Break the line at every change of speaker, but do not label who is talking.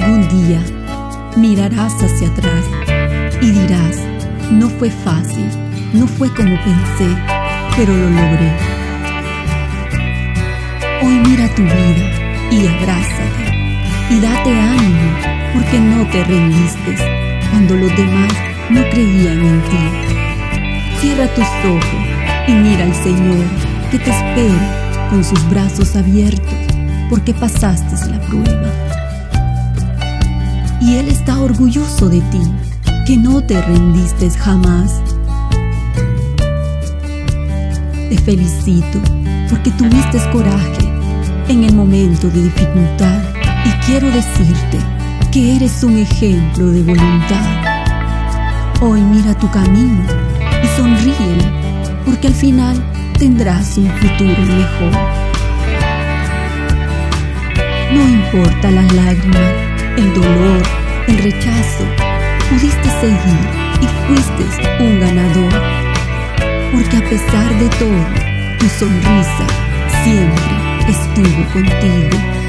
Algún día mirarás hacia atrás y dirás, no fue fácil, no fue como pensé, pero lo logré. Hoy mira tu vida y abrázate y date ánimo, porque no te rendiste cuando los demás no creían en ti. Cierra tus ojos y mira al Señor que te espera con sus brazos abiertos, porque pasaste la prueba. Y Él está orgulloso de ti, que no te rendiste jamás. Te felicito porque tuviste coraje en el momento de dificultad, y quiero decirte que eres un ejemplo de voluntad. Hoy mira tu camino y sonríele, porque al final tendrás un futuro mejor. No importa las lágrimas, el dolor, el rechazo, pudiste seguir y fuiste un ganador, porque a pesar de todo, tu sonrisa siempre estuvo contigo.